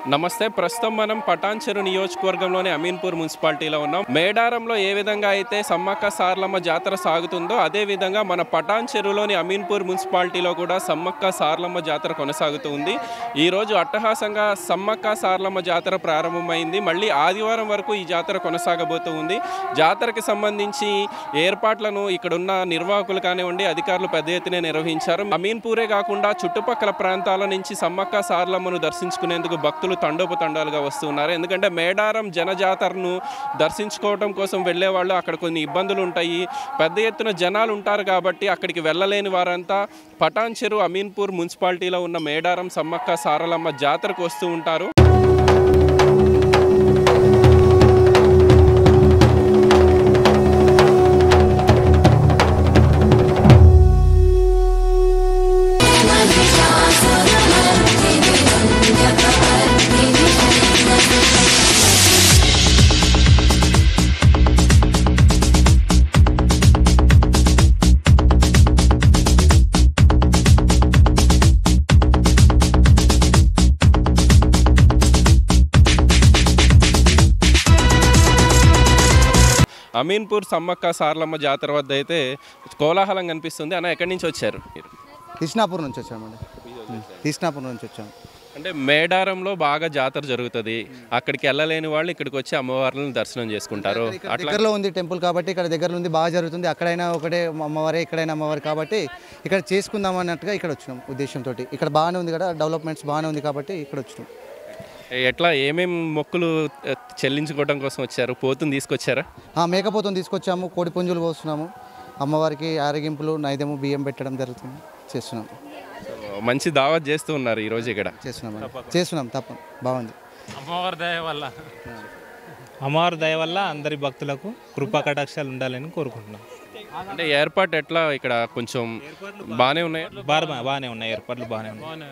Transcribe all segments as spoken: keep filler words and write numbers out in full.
నమస్తే. ప్రస్తుతం మనం పటాన్చెరు నియోజకవర్గంలోని అమీన్పూర్ మున్సిపాలిటీలో ఉన్నాం. మేడారంలో ఏ విధంగా అయితే సమ్మక్క సారలమ్మ జాతర సాగుతుందో అదే విధంగా మన పటాన్చెరులోని అమీన్పూర్ మున్సిపాలిటీలో కూడా సమ్మక్క సారలమ్మ జాతర కొనసాగుతూ ఉంది. ఈరోజు అట్టహాసంగా సమ్మక్క సారలమ్మ జాతర ప్రారంభమైంది. మళ్ళీ ఆదివారం వరకు ఈ జాతర కొనసాగబోతూ ఉంది. జాతరకి సంబంధించి ఏర్పాట్లను ఇక్కడున్న నిర్వాహకులు కానివ్వండి, అధికారులు పెద్ద ఎత్తున నిర్వహించారు. అమీన్పూరే కాకుండా చుట్టుపక్కల ప్రాంతాల నుంచి సమ్మక్క సారలమ్మను దర్శించుకునేందుకు భక్తులు తండోపతండాలుగా వస్తున్నారు. ఎందుకంటే మేడారం జనజాతరను దర్శించుకోవడం కోసం వెళ్ళే వాళ్ళు అక్కడ కొన్ని ఇబ్బందులు ఉంటాయి, పెద్ద ఎత్తున జనాలు ఉంటారు. కాబట్టి అక్కడికి వెళ్ళలేని వారంతా పటాన్చెరు అమీన్పూర్ మున్సిపాలిటీలో ఉన్న మేడారం సమ్మక్క సారలమ్మ జాతరకు వస్తూ ఉంటారు. అమీన్పూర్ సమ్మక్క సారలమ్మ జాతర వద్ద అయితే కోలాహలం కనిపిస్తుంది. అన్న, ఎక్కడి నుంచి వచ్చారు? కృష్ణాపూర్ నుంచి వచ్చామండి. కృష్ణాపూర్ నుంచి వచ్చాము. అంటే మేడారంలో బాగా జాతర జరుగుతుంది, అక్కడికి వెళ్ళలేని వాళ్ళు ఇక్కడికి వచ్చి అమ్మవార్లను దర్శనం చేసుకుంటారు. దగ్గరలో ఉంది టెంపుల్ కాబట్టి ఇక్కడ దగ్గర ఉంది, బాగా జరుగుతుంది. అక్కడైనా ఒకటే అమ్మవారే, ఇక్కడైనా అమ్మవారు కాబట్టి ఇక్కడ చేసుకుందాం అన్నట్టుగా ఇక్కడ వచ్చినాం ఉద్దేశంతో. ఇక్కడ బాగానే ఉంది కదా, డెవలప్మెంట్స్ బాగానే ఉంది కాబట్టి ఇక్కడ వచ్చినాం. ఎట్లా ఏమేం మొక్కులు చెల్లించుకోవడం కోసం వచ్చారు? పోతుని తీసుకొచ్చారా? మేకపోతుని తీసుకొచ్చాము, కోడి పుంజులు పోస్తున్నాము, అమ్మవారికి ఆరగింపులు నైదము బియ్యం పెట్టడం జరుగుతుంది, చేస్తున్నాం. మంచి దావత్ చేస్తూ ఉన్నారు ఈరోజు ఇక్కడ. చేస్తున్నాం చేస్తున్నాం తప్ప బాగుంది. అమ్మవారి దయ వల్ల అమ్మవారి దయ వల్ల అందరి భక్తులకు కృపా కటాక్షాలు ఉండాలని కోరుకుంటున్నాం. అంటే ఏర్పాటు ఎట్లా ఇక్కడ కొంచెం బాగానే ఉన్నాయి? బాగా బాగానే ఉన్నాయి ఏర్పాట్లు, బాగానే ఉన్నాయి.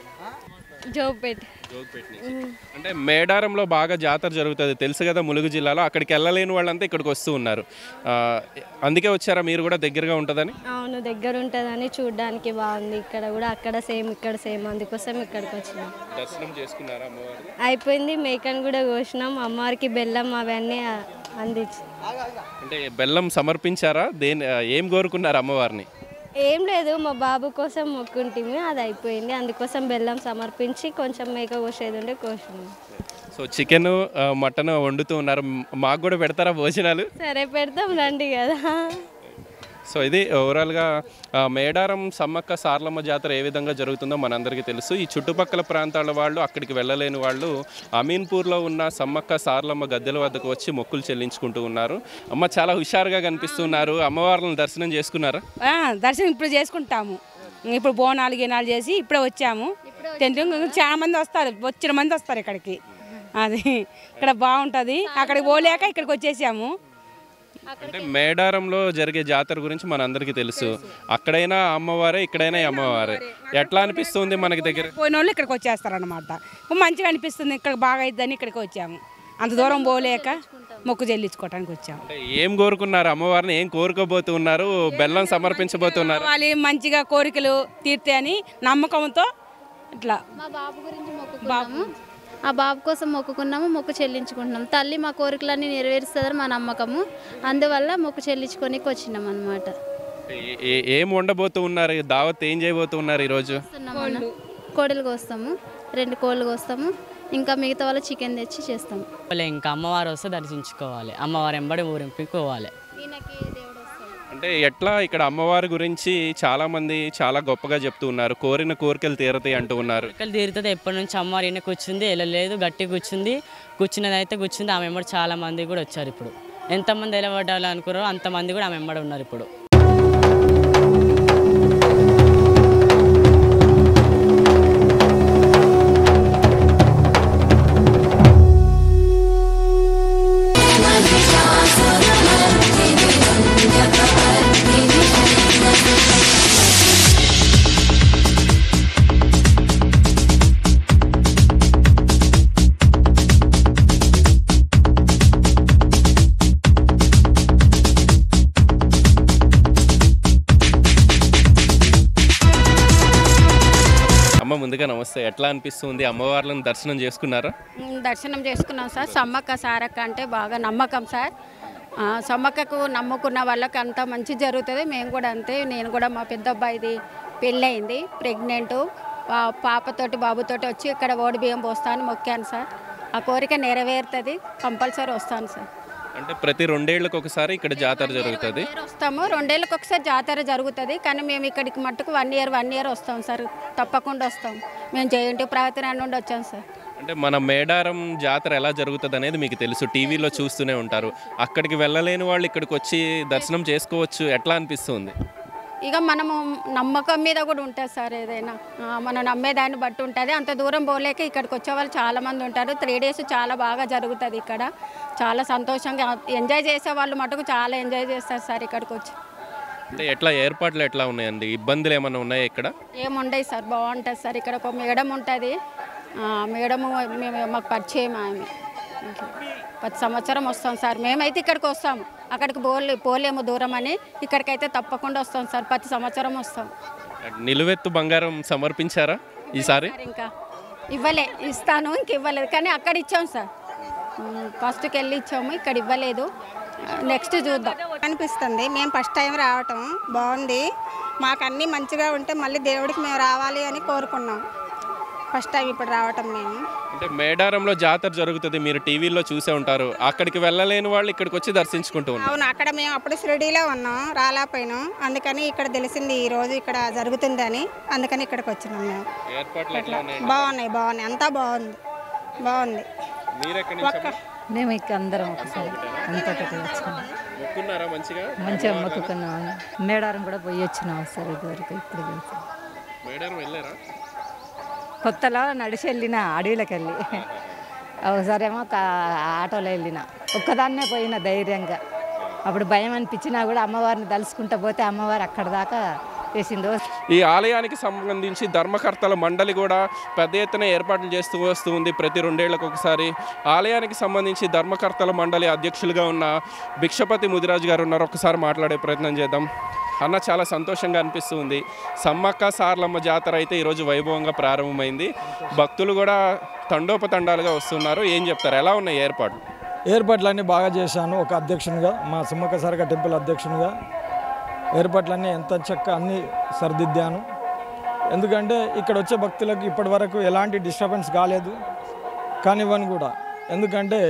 జోపేట్ అంటే మేడారంలో బాగా జాతర జరుగుతుంది తెలుసు కదా, ములుగు జిల్లాలో. అక్కడికి వెళ్ళలేని వాళ్ళంతా ఇక్కడికి వస్తూ ఉన్నారు. అందుకే వచ్చారా మీరు కూడా? దగ్గరగా ఉంటుందని. అవును, దగ్గర ఉంటుందని చూడడానికి బాగుంది. ఇక్కడ కూడా అక్కడ సేమ్, ఇక్కడ సేమ్, అందుకోసం ఇక్కడికి వచ్చినాం. దర్శనం చేసుకున్నారా అమ్మవారు? అయిపోయింది. మేకను కూడా కోసినాం. అమ్మవారికి బెల్లం అవన్నీ అందించి. అంటే బెల్లం సమర్పించారా? దేని ఏం కోరుకున్నారు అమ్మవారిని? ఏం లేదు, మా బాబు కోసం మొక్కుంటుంది, అది అయిపోయింది. అందుకోసం బెల్లం సమర్పించి కొంచెం మేక కోసేది ఉంటే కోసినాం. సో చికెన్ మటన్ వండుతూ ఉన్నారు, మాకు కూడా పెడతారా భోజనాలు? సరే పెడతాం, రండి కదా. సో ఇది ఓవరాల్గా మేడారం సమ్మక్క సారలమ్మ జాతర ఏ విధంగా జరుగుతుందో మనందరికీ తెలుసు. ఈ చుట్టుపక్కల ప్రాంతాల వాళ్ళు, అక్కడికి వెళ్ళలేని వాళ్ళు అమీన్పూర్లో ఉన్న సమ్మక్క సారలమ్మ గద్దెల వద్దకు వచ్చి మొక్కులు చెల్లించుకుంటూ ఉన్నారు. అమ్మ, చాలా హుషారుగా కనిపిస్తున్నారు. అమ్మవార్లను దర్శనం చేసుకున్నారా? దర్శనం ఇప్పుడు చేసుకుంటాము. ఇప్పుడు బోనాలు గినాలు చేసి ఇప్పుడే వచ్చాము. చాలా మంది వస్తారు, వచ్చిన మంది వస్తారు ఇక్కడికి. అది ఇక్కడ బాగుంటుంది. అక్కడికి పోలేక ఇక్కడికి వచ్చేసాము. అంటే మేడారంలో జరిగే జాతర గురించి మనందరికీ తెలుసు. అక్కడైనా అమ్మవారే, ఇక్కడైనా అమ్మవారే. ఎట్లా అనిపిస్తుంది మనకి? దగ్గర పోయిన వాళ్ళు ఇక్కడికి వచ్చేస్తారనమాట. మంచిగా అనిపిస్తుంది. ఇక్కడ బాగా అయిద్దని ఇక్కడికి వచ్చాము. అంత దూరం పోలేక మొక్కు చెల్లించుకోవడానికి వచ్చాము. ఏం కోరుకున్నారు అమ్మవారిని? ఏం కోరుకోబోతున్నారు? బెల్లం సమర్పించబోతున్నారు? వాళ్ళు మంచిగా కోరికలు తీర్తే అని నమ్మకంతో ఇట్లా మా బాబు గురించి మొక్కుకున్నాము. ఆ బాబు కోసం మొక్కుకున్నాము, మొక్కు చెల్లించుకుంటున్నాం. తల్లి మా కోరికలన్నీ నెరవేరుస్తుందని మా నమ్మకము. అందువల్ల మొక్కు చెల్లించుకోనికి వచ్చినాం అనమాట. ఏం వండబోతూ ఉన్నారు? దావత్ ఏం చేయబోతూ ఉన్నారు ఈరోజు? కోడలు కోస్తాము, రెండు కోళ్ళు కోస్తాము, ఇంకా మిగతా వాళ్ళు చికెన్ తెచ్చి చేస్తాము. ఇంకా అమ్మవారు వస్తే దర్శించుకోవాలి, అమ్మవారు ఎంబడి ఊరింపుకోవాలి. అంటే ఎట్లా ఇక్కడ అమ్మవారి గురించి చాలా మంది చాలా గొప్పగా చెప్తూ ఉన్నారు. కోరిన కోరికలు తీరతాయి అంటూ ఉన్నారు. కోరికలు తీరుతుంది. ఎప్పటి నుంచి అమ్మవారు ఈయన కూర్చుంది, వెళ్ళలేదు, గట్టి కూర్చుంది. కూర్చున్నది అయితే కూర్చుంది. ఆమె ఎంబడి చాలా మంది కూడా వచ్చారు. ఇప్పుడు ఎంతమంది వెళ్ళబడ్డాలి అనుకున్నారో అంతమంది కూడా ఆమె ఎంబడి ఉన్నారు ఇప్పుడు. ముందుగా నమస్తే. ఎట్లా అనిపిస్తుంది? అమ్మవార్లను దర్శనం చేసుకున్నారా? ఉమ్, దర్శనం చేసుకున్నాం సార్. సమ్మక్క సారక్క అంటే బాగా నమ్మకం సార్. ఆ, సమ్మక్కకు నమ్ముకున్న వాళ్ళకి అంతా మంచి జరుగుతుంది. మేము కూడా అంతే. నేను కూడా మా పెద్ద అబ్బాయిది పెళ్ళయింది, ప్రెగ్నెంట్ పాపతోటి బాబుతోటి వచ్చి ఇక్కడ ఓడి బియ్యం పోస్తాను మొక్కాను సార్. ఆ కోరిక నెరవేరుతుంది, కంపల్సరీ వస్తాను సార్. అంటే ప్రతి రెండేళ్లకు ఒకసారి ఇక్కడ జాతర జరుగుతుంది. ఇయర్ వస్తాము, రెండేళ్ళకి ఒకసారి జాతర జరుగుతుంది. కానీ మేము ఇక్కడికి మట్టుకు వన్ ఇయర్ వన్ ఇయర్ వస్తాం సార్, తప్పకుండా వస్తాం. మేము జయంతి ప్రవర్తన నుండి వచ్చాం సార్. అంటే మన మేడారం జాతర ఎలా జరుగుతుంది అనేది మీకు తెలుసు, టీవీలో చూస్తూనే ఉంటారు. అక్కడికి వెళ్ళలేని వాళ్ళు ఇక్కడికి వచ్చి దర్శనం చేసుకోవచ్చు. ఎట్లా అనిపిస్తుంది? ఇక మనము నమ్మకం మీద కూడా ఉంటుంది సార్. ఏదైనా ఆ, మనం నమ్మేదాన్ని బట్టి ఉంటుంది. అంత దూరం పోలేక ఇక్కడికి వచ్చే వాళ్ళు చాలామంది ఉంటారు. త్రీ డేస్ చాలా బాగా జరుగుతుంది ఇక్కడ. చాలా సంతోషంగా ఎంజాయ్ చేసే వాళ్ళు మటుకు చాలా ఎంజాయ్ చేస్తారు సార్ ఇక్కడికి వచ్చి. అంటే ఎట్లా ఏర్పాట్లు ఎట్లా ఉన్నాయండి? ఇబ్బందులు ఏమైనా ఉన్నాయా ఇక్కడ? ఏముండయి సార్, బాగుంటుంది సార్. ఇక్కడ ఒక మేడం ఉంటుంది. మేడము మేము మాకు పరిచయం ఆమె. ప్రతి సంవత్సరం వస్తాం సార్. మేమైతే ఇక్కడికి వస్తాము, అక్కడికి పోలే పోలేము దూరం అని. ఇక్కడికైతే తప్పకుండా వస్తాం సార్, ప్రతి సంవత్సరం వస్తాం. నిలువెత్తు బంగారం సమర్పించారా ఈసారి? సార్ ఇంకా ఇవ్వలే, ఇస్తాను ఇంక ఇవ్వలేదు. కానీ అక్కడ ఇచ్చాం సార్, ఫస్ట్కి వెళ్ళి ఇచ్చాము, ఇక్కడ ఇవ్వలేదు. నెక్స్ట్ చూద్దాం అనిపిస్తుంది. మేము ఫస్ట్ టైం రావటం బాగుంది. మాకు అన్నీ మంచిగా ఉంటే మళ్ళీ దేవుడికి మేము రావాలి అని కోరుకున్నాం. ఫస్ట్ టైం ఇప్పుడు రావటం మేము. అంటే మేడారంలో జాతర జరుగుతుంది, మీరు టీవీలో చూసే ఉంటారు. అక్కడికి వెళ్ళలేని వాళ్ళు ఇక్కడికి వచ్చి దర్శించుకుంటూ ఉంటారు. అవును, అక్కడ మేము అప్పుడు షిరిడీలో ఉన్నాం, రాలేకపోయినాం. అందుకని ఇక్కడ తెలిసింది ఈ రోజు ఇక్కడ జరుగుతుందని, అందుకని ఇక్కడికి వచ్చినాం మేము. ఏర్పాట్లు ఎట్లా ఉన్నాయి? బాగున్నాయి బాగున్నాయి అంతా బాగుంది బాగుంది. మీరు ఎక్కడి నుంచి అమ్మా? మేము ఇక్కడ అందరం ఒకసారి అంతటి వచ్చుకున్నాం, మొక్కున్నారా మంచిగా? మంచిగా మొక్కుకున్నాం. మేడారం కూడా పోయి వచ్చినాం సార్ ఇదివరకు. ఇప్పుడు మేడారం వెళ్ళారా? కొత్తలో నడిచి వెళ్ళిన అడవిలోకి వెళ్ళి, ఒకసారేమో ఆటోలో వెళ్ళిన, ఒక్కదాన్నే పోయిన ధైర్యంగా. అప్పుడు భయం అనిపించినా కూడా అమ్మవారిని తలుసుకుంటూ పోతే అమ్మవారు అక్కడ దాకా చేసిందో. ఈ ఆలయానికి సంబంధించి ధర్మకర్తల మండలి కూడా పెద్ద ఎత్తున ఏర్పాట్లు చేస్తూ వస్తూ ఉంది ప్రతి రెండేళ్లకు ఒకసారి. ఆలయానికి సంబంధించి ధర్మకర్తల మండలి అధ్యక్షులుగా ఉన్న భిక్షపతి ముదిరాజు గారు ఉన్నారు. ఒకసారి మాట్లాడే ప్రయత్నం చేద్దాం. అన్న, చాలా సంతోషంగా అనిపిస్తుంది. సమ్మక్క సారలమ్మ జాతర అయితే ఈరోజు వైభవంగా ప్రారంభమైంది. భక్తులు కూడా తండోపతండాలుగా వస్తున్నారు. ఏం చెప్తారు, ఎలా ఉన్నాయి ఏర్పాట్లు? ఏర్పాట్లన్నీ బాగా చేశాను ఒక అధ్యక్షునిగా, మా సమ్మక్క సారక్క టెంపుల్ అధ్యక్షునిగా. ఏర్పాట్లన్నీ ఎంత చక్కగా అన్నీ సరిదిద్దాను. ఎందుకంటే ఇక్కడ వచ్చే భక్తులకు ఇప్పటి వరకు ఎలాంటి డిస్టర్బెన్స్ కాలేదు కానివ్వను కూడా. ఎందుకంటే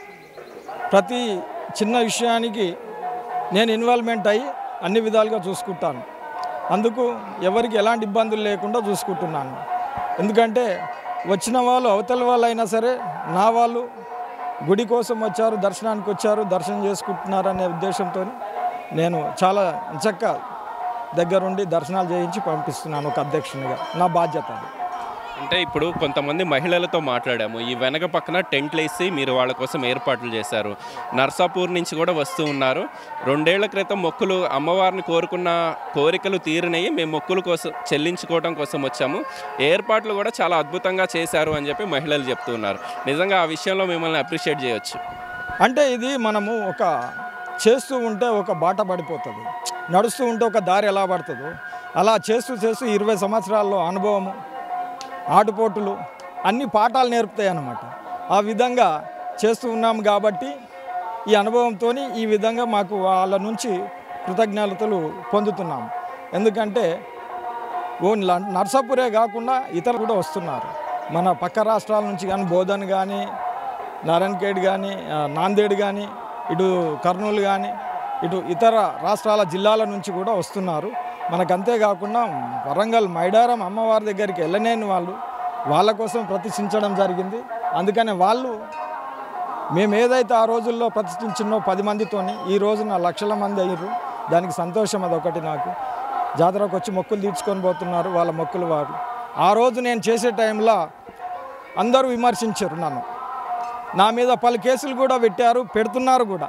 ప్రతి చిన్న విషయానికి నేను ఇన్వాల్వ్మెంట్ అయ్యి అన్ని విధాలుగా చూసుకుంటాను. అందుకు ఎవరికి ఎలాంటి ఇబ్బందులు లేకుండా చూసుకుంటున్నాను. ఎందుకంటే వచ్చిన వాళ్ళు అవతల వాళ్ళు అయినా సరే నా వాళ్ళు గుడి కోసం వచ్చారు, దర్శనానికి వచ్చారు, దర్శనం చేసుకుంటున్నారు అనే ఉద్దేశంతో నేను చాలా చక్కగా దగ్గరుండి దర్శనాలు చేయించి పంపిస్తున్నాను ఒక అధ్యక్షునిగా. నా బాధ్యత అది. అంటే ఇప్పుడు కొంతమంది మహిళలతో మాట్లాడాము. ఈ వెనక పక్కన టెంట్లు వేసి మీరు వాళ్ళ కోసం ఏర్పాట్లు చేశారు. నర్సాపూర్ నుంచి కూడా వస్తూ ఉన్నారు. రెండేళ్ల క్రితం మొక్కులు అమ్మవారిని కోరుకున్న కోరికలు తీరినాయి, మేము మొక్కుల కోసం చెల్లించుకోవడం కోసం వచ్చాము. ఏర్పాట్లు కూడా చాలా అద్భుతంగా చేశారు అని చెప్పి మహిళలు చెప్తూ ఉన్నారు. నిజంగా ఆ విషయంలో మిమ్మల్ని అప్రిషియేట్ చేయొచ్చు. అంటే ఇది మనము ఒక చేస్తూ ఉంటే ఒక బాట పడిపోతుంది, నడుస్తూ ఉంటే ఒక దారి ఎలా పడుతుందో అలా చేస్తూ చేస్తూ ఇరవై సంవత్సరాల్లో అనుభవము, ఆటుపోటులు అన్ని పాఠాలు నేర్పుతాయి అన్నమాట. ఆ విధంగా చేస్తూ ఉన్నాము కాబట్టి ఈ అనుభవంతో ఈ విధంగా మాకు వాళ్ళ నుంచి కృతజ్ఞతలు పొందుతున్నాము. ఎందుకంటే ఓన్లీ నర్సాపూరే కాకుండా ఇతరులు కూడా వస్తున్నారు. మన పక్క రాష్ట్రాల నుంచి కానీ బోధన్ కానీ, నారాయణఖేడ్ కానీ, నాందేడ్ కానీ, ఇటు కర్నూలు కానీ, ఇటు ఇతర రాష్ట్రాల జిల్లాల నుంచి కూడా వస్తున్నారు. మనకు అంతేకాకుండా వరంగల్ మైడారం అమ్మవారి దగ్గరికి వెళ్ళలేని వాళ్ళు వాళ్ళ కోసం ప్రతిష్ఠించడం జరిగింది. అందుకనే వాళ్ళు మేము ఏదైతే ఆ రోజుల్లో ప్రతిష్ఠించినో పది మందితోని ఈ రోజున లక్షల మంది అయ్యారు. దానికి సంతోషం అదొకటి. నాకు జాతరకు వచ్చి మొక్కులు తీర్చుకొని పోతున్నారు వాళ్ళ మొక్కులు వారు. ఆ రోజు నేను చేసే టైంలో అందరూ విమర్శించారు నన్ను. నా మీద పలు కేసులు కూడా పెట్టారు, పెడుతున్నారు కూడా.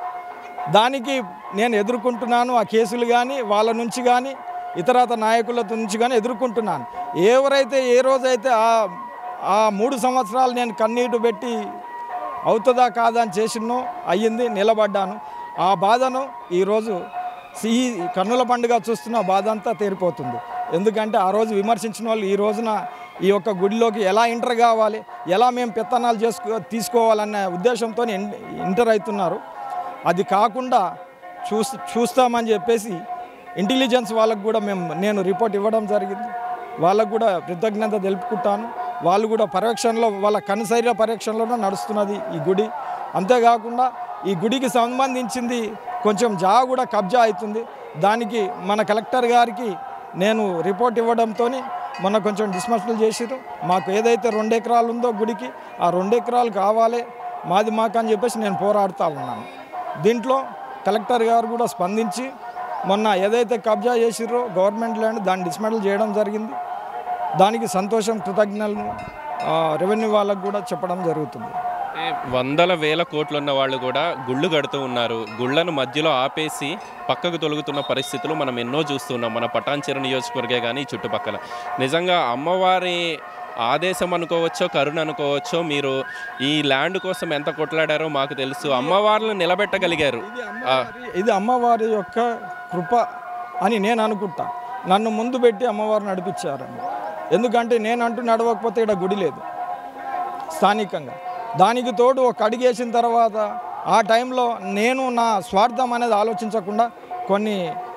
దానికి నేను ఎదుర్కొంటున్నాను. ఆ కేసులు కానీ వాళ్ళ నుంచి కానీ ఇతరత నాయకుల నుంచి కానీ ఎదుర్కొంటున్నాను. ఎవరైతే ఏ రోజైతే ఆ ఆ మూడు సంవత్సరాలు నేను కన్నీటు పెట్టి అవుతుందా కాదా అని చేసినో అయ్యింది, నిలబడ్డాను. ఆ బాధను ఈరోజు ఈ కన్నుల పండుగ చూస్తున్న బాధ అంతా తీరిపోతుంది. ఎందుకంటే ఆ రోజు విమర్శించిన వాళ్ళు ఈ రోజున ఈ యొక్క గుడిలోకి ఎలా ఎంటర్ కావాలి, ఎలా మేము పెత్తనాలు చేసుకో తీసుకోవాలనే ఉద్దేశంతో ఎంటర్ అవుతున్నారు. అది కాకుండా చూస్ చూస్తామని చెప్పేసి ఇంటెలిజెన్స్ వాళ్ళకు కూడా మేము నేను రిపోర్ట్ ఇవ్వడం జరిగింది. వాళ్ళకు కూడా కృతజ్ఞత తెలుపుకుంటాను. వాళ్ళు కూడా పర్యవేక్షణలో వాళ్ళ కనుసైర్య పర్యవేక్షణలోనే నడుస్తున్నది ఈ గుడి. అంతేకాకుండా ఈ గుడికి సంబంధించింది కొంచెం జాగా కూడా కబ్జా అవుతుంది. దానికి మన కలెక్టర్ గారికి నేను రిపోర్ట్ ఇవ్వడంతో మొన్న కొంచెం డిస్మస్టల్ చేసిరు. మాకు ఏదైతే రెండు ఎకరాలు ఉందో గుడికి ఆ రెండు ఎకరాలు కావాలి మాది మాకు అని చెప్పేసి నేను పోరాడుతూ ఉన్నాను. దీంట్లో కలెక్టర్ గారు కూడా స్పందించి మొన్న ఏదైతే కబ్జా చేసిరో గవర్నమెంట్ ల్యాండ్ దాన్ని డిస్మెంటల్ చేయడం జరిగింది. దానికి సంతోషం కృతజ్ఞతలు రెవెన్యూ వాళ్ళకు కూడా చెప్పడం జరుగుతుంది. వందల వేల కోట్లు ఉన్న వాళ్ళు కూడా గుళ్ళు కడుతూ ఉన్నారు. గుళ్ళను మధ్యలో ఆపేసి పక్కకు తొలుగుతున్న పరిస్థితులు మనం ఎన్నో చూస్తున్నాం మన పటాన్చెరు నియోజకవర్గే కానీ చుట్టుపక్కల. నిజంగా అమ్మవారి ఆదేశం అనుకోవచ్చో కరుణ అనుకోవచ్చో, మీరు ఈ ల్యాండ్ కోసం ఎంత కొట్లాడారో మాకు తెలుసు. అమ్మవార్లను నిలబెట్టగలిగారు. ఇది అమ్మవారి యొక్క కృప అని నేను అనుకుంటా. నన్ను ముందు పెట్టి అమ్మవారు నడిపించారని. ఎందుకంటే నేను అంటూ నడవకపోతే ఇక్కడ గుడి లేదు స్థానికంగా. దానికి తోడు ఒక అడిగేసిన తర్వాత ఆ టైంలో నేను నా స్వార్థం అనేది ఆలోచించకుండా కొన్ని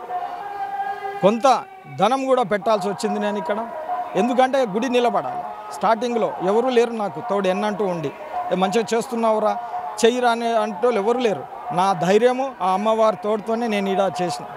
కొంత ధనం కూడా పెట్టాల్సి వచ్చింది నేను ఇక్కడ. ఎందుకంటే గుడి నిలబడాలి. స్టార్టింగ్లో ఎవరు లేరు నాకు తోడు ఎన్నంటూ ఉండి మంచిగా చేస్తున్నావురా చెయ్యిరా అనే అంటూ ఎవరు లేరు. నా ధైర్యము ఆ అమ్మవారి తోడుతోనే నేను ఇలా చేసిన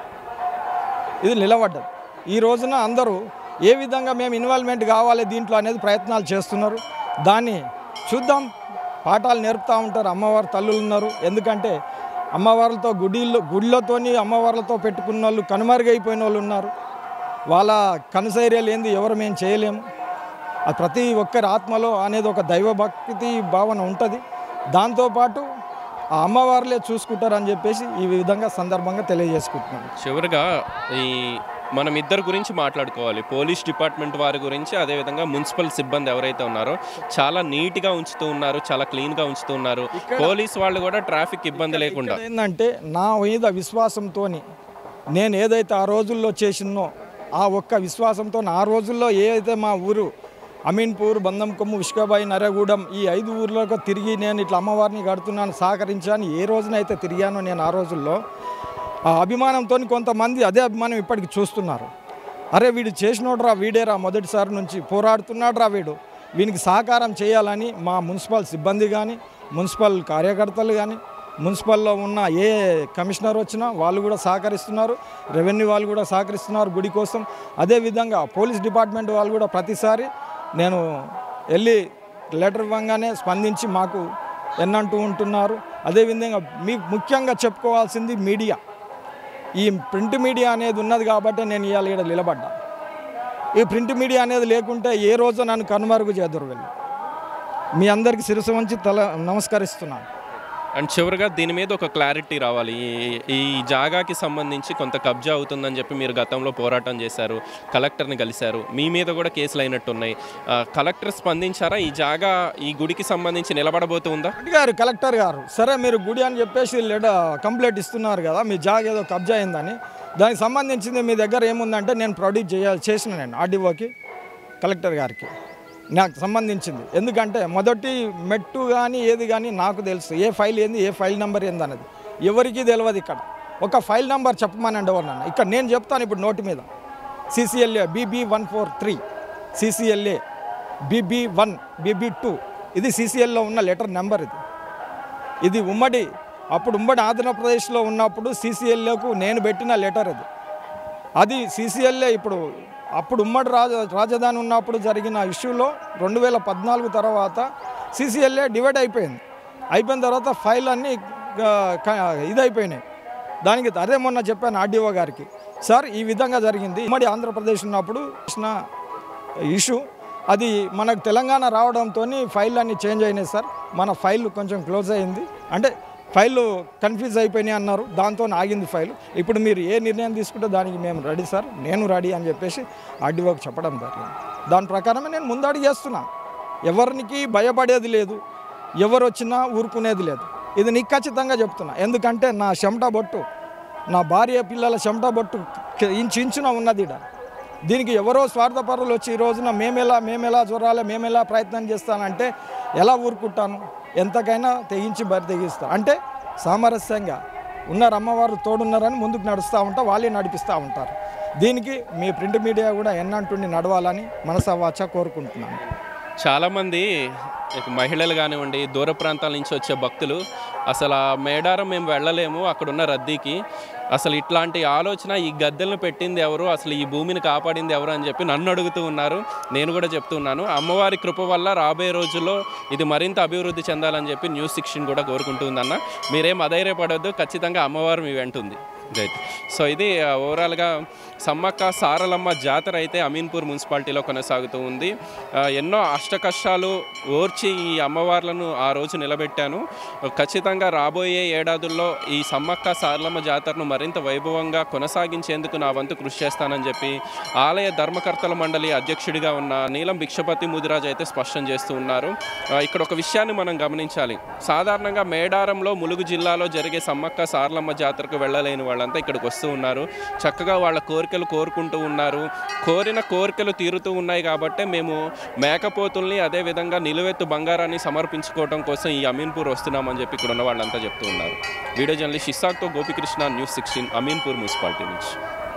ఇది నిలబడ్డది. ఈ రోజున అందరూ ఏ విధంగా మేము ఇన్వాల్వ్మెంట్ కావాలి దీంట్లో అనేది ప్రయత్నాలు చేస్తున్నారు. దాన్ని చూద్దాం. పాఠాలు నేర్పుతూ ఉంటారు. అమ్మవారి తల్లులు ఉన్నారు. ఎందుకంటే అమ్మవార్లతో గుడిలో గుడిలతోని అమ్మవార్లతో పెట్టుకున్న వాళ్ళు కనుమరుగైపోయిన వాళ్ళు ఉన్నారు. వాళ్ళ కనుసైర్యాలు ఏంది ఎవరు మేము చేయలేము. అది ప్రతి ఒక్కరి ఆత్మలో అనేది ఒక దైవభక్తి భావన ఉంటుంది. దాంతోపాటు ఆ అమ్మవారులే చూసుకుంటారని చెప్పేసి ఈ విధంగా సందర్భంగా తెలియజేసుకుంటున్నాను. చివరిగా ఈ మనం ఇద్దరు గురించి మాట్లాడుకోవాలి. పోలీస్ డిపార్ట్మెంట్ వారి గురించి, అదేవిధంగా మున్సిపల్ సిబ్బంది ఎవరైతే ఉన్నారో చాలా నీట్గా ఉంచుతూ ఉన్నారు, చాలా క్లీన్గా ఉంచుతూ ఉన్నారు. పోలీస్ వాళ్ళు కూడా ట్రాఫిక్ ఇబ్బంది లేకుండా. ఏంటంటే నా మీద విశ్వాసంతో నేను ఏదైతే ఆ రోజుల్లో చేసినో ఆ ఒక్క విశ్వాసంతో ఆ రోజుల్లో ఏదైతే మా ఊరు అమీన్పూర్, బంధంకొమ్ము, విష్కాబాయి, నరగూడెం ఈ ఐదు ఊర్లకు తిరిగి నేను ఇట్లా అమ్మవారిని కడుతున్నాను సహకరించాను ఏ రోజునైతే తిరిగానో నేను ఆ రోజుల్లో ఆ అభిమానంతో కొంతమంది అదే అభిమానం ఇప్పటికి చూస్తున్నారు. అరే వీడు చేసినోడ్రా, వీడేరా మొదటిసారి నుంచి పోరాడుతున్నాడు రా వీడు, వీనికి సహకారం చేయాలని మా మున్సిపల్ సిబ్బంది కానీ మున్సిపల్ కార్యకర్తలు కానీ మున్సిపల్లో ఉన్న ఏ కమిషనర్ వచ్చినా వాళ్ళు కూడా సహకరిస్తున్నారు. రెవెన్యూ వాళ్ళు కూడా సహకరిస్తున్నారు గుడి కోసం. అదేవిధంగా పోలీస్ డిపార్ట్మెంట్ వాళ్ళు కూడా ప్రతిసారి నేను వెళ్ళి లెటర్ ఇవ్వగానే స్పందించి మాకు ఎన్నంటూ ఉంటున్నారు. అదేవిధంగా మీకు ముఖ్యంగా చెప్పుకోవాల్సింది మీడియా. ఈ ప్రింట్ మీడియా అనేది ఉన్నది కాబట్టి నేను ఇవాళ ఇక్కడ నిలబడ్డా. ఈ ప్రింట్ మీడియా అనేది లేకుంటే ఏ రోజు నన్ను కనుమరుగు చేద్దరు వెళ్ళి. మీ అందరికీ శిరస్సు వంచి తల నమస్కరిస్తున్నాను. అండ్ చివరిగా దీని మీద ఒక క్లారిటీ రావాలి. ఈ జాగాకి సంబంధించి కొంత కబ్జా అవుతుందని చెప్పి మీరు గతంలో పోరాటం చేశారు, కలెక్టర్ని కలిశారు, మీ మీద కూడా కేసులు అయినట్టున్నాయి. కలెక్టర్ స్పందించారా? ఈ జాగా ఈ గుడికి సంబంధించి నిలబడబోతుందా? గారు కలెక్టర్ గారు సరే మీరు గుడి అని చెప్పేసి లెటర్ కంప్లైంట్ ఇస్తున్నారు కదా, మీ జాగా ఏదో కబ్జా అయిందని. దానికి సంబంధించింది మీ దగ్గర ఏముందంటే నేను ప్రొడ్యూస్ చేయాలి చేసిన నేను ఆర్డీఓకి కలెక్టర్ గారికి నాకు సంబంధించింది. ఎందుకంటే మొదటి మెట్టు కానీ ఏది కానీ నాకు తెలుసు, ఏ ఫైల్ ఏంది ఏ ఫైల్ నెంబర్ ఏంది అన్నది ఎవరికీ తెలియదు. ఇక్కడ ఒక ఫైల్ నెంబర్ చెప్పమనండి ఎవరన్నా. ఇక్కడ నేను చెప్తాను ఇప్పుడు నోటి మీద CCLA BB one four three CCLA BB one BB two ఇది సిసిఎల్లో ఉన్న లెటర్ నెంబర్. ఇది ఇది ఉమ్మడి అప్పుడు ఉమ్మడి ఆంధ్రప్రదేశ్లో ఉన్నప్పుడు సిసిఎల్ఏకు నేను పెట్టిన లెటర్ అది. అది సిసిఎల్ఏ ఇప్పుడు అప్పుడు ఉమ్మడి రాజ రాజధాని ఉన్నప్పుడు జరిగిన ఇష్యూలో రెండు వేల పద్నాలుగు తర్వాత సిసిఎల్ఏ డివైడ్ అయిపోయింది. అయిపోయిన తర్వాత ఫైల్ అన్నీ ఇదైపోయినాయి. దానికి అదే మొన్న చెప్పాను ఆర్డీఓ గారికి, సార్ ఈ విధంగా జరిగింది ఉమ్మడి ఆంధ్రప్రదేశ్ ఉన్నప్పుడు ఇష్యూ అది మనకు తెలంగాణ రావడంతో ఫైల్ అన్నీ చేంజ్ అయినాయి సార్, మన ఫైల్ కొంచెం క్లోజ్ అయింది అంటే ఫైల్ కన్ఫ్యూజ్ అయిపోయినాయి అన్నారు. దాంతో ఆగింది ఫైల్. ఇప్పుడు మీరు ఏ నిర్ణయం తీసుకుంటే దానికి మేము రెడీ సార్, నేను రెడీ అని చెప్పేసి ఆర్డీఓకి చెప్పడం జరిగింది. దాని ప్రకారమే నేను ముందడుగు చేస్తున్నా. ఎవరికి భయపడేది లేదు, ఎవరు వచ్చినా ఊరుకునేది లేదు. ఇది నీకు ఖచ్చితంగా చెప్తున్నా. ఎందుకంటే నా చెమట బొట్టు, నా భార్య పిల్లల చెమట బొట్టు ఇంచు ఇంచున ఉన్నది ఇడ. దీనికి ఎవరో స్వార్థపరులు వచ్చి ఈ రోజున మేమెలా మేమెలా చూడాలి మేమెలా ప్రయత్నం చేస్తానంటే ఎలా ఊరుకుంటాను? ఎంతకైనా తెగించి బరి తెగిస్తాను. అంటే సామరస్యంగా ఉన్నారు, అమ్మవారు తోడున్నారని ముందుకు నడుస్తూ ఉంటా, వాళ్ళే నడిపిస్తూ ఉంటారు. దీనికి మీ ప్రింట్ మీడియా కూడా ఎన్నంటుండి నడవాలని మనసా వాచా కోరుకుంటున్నాను. చాలామంది మహిళలు కానివ్వండి, దూర ప్రాంతాల నుంచి వచ్చే భక్తులు అసలు ఆ మేడారం మేము వెళ్ళలేము అక్కడున్న రద్దీకి, అసలు ఇట్లాంటి ఆలోచన ఈ గద్దెలను పెట్టింది ఎవరు, అసలు ఈ భూమిని కాపాడింది ఎవరు అని చెప్పి నన్ను అడుగుతూ ఉన్నారు. నేను కూడా చెప్తున్నాను, అమ్మవారి కృప వల్ల రాబోయే రోజుల్లో ఇది మరింత అభివృద్ధి చెందాలని చెప్పి న్యూస్ సిక్స్టీన్ కూడా కోరుకుంటుందన్న. మీరేం అధైర్యపడొద్దు, ఖచ్చితంగా అమ్మవారు మీ వెంటుంది. రైట్. సో ఇది ఓవరాల్గా సమ్మక్క సారలమ్మ జాతర అయితే అమీన్పూర్ మున్సిపాలిటీలో కొనసాగుతూ ఉంది. ఎన్నో అష్ట కష్టాలు ఓర్చి ఈ అమ్మవార్లను ఆ రోజు నిలబెట్టాను. ఖచ్చితంగా రాబోయే ఏడాదుల్లో ఈ సమ్మక్క సారలమ్మ జాతరను మరింత వైభవంగా కొనసాగించేందుకు నా వంతు కృషి చేస్తానని చెప్పి ఆలయ ధర్మకర్తల మండలి అధ్యక్షుడిగా ఉన్న నీలం భిక్షపతి ముదిరాజ్ అయితే స్పష్టం చేస్తూ ఉన్నారు. ఇక్కడ ఒక విషయాన్ని మనం గమనించాలి. సాధారణంగా మేడారంలో ములుగు జిల్లాలో జరిగే సమ్మక్క సారలమ్మ జాతరకు వెళ్ళలేని వాళ్ళంతా ఇక్కడికి వస్తూ ఉన్నారు. చక్కగా వాళ్ళ కోరికలు కోరుకుంటూ ఉన్నారు. కోరిన కోరికలు తీరుతూ ఉన్నాయి కాబట్టే మేము మేకపోతుల్ని అదేవిధంగా నిలువెత్తు బంగారాన్ని సమర్పించుకోవడం కోసం ఈ అమీన్పూర్ వస్తున్నామని చెప్పి ఇక్కడ ఉన్న వాళ్ళంతా చెప్తూ ఉన్నారు. వీడియో జర్నలిస్ట్ ఇస్సాక్తో Gopikrishna, news sixteen, Ameenpur municipality నుంచి.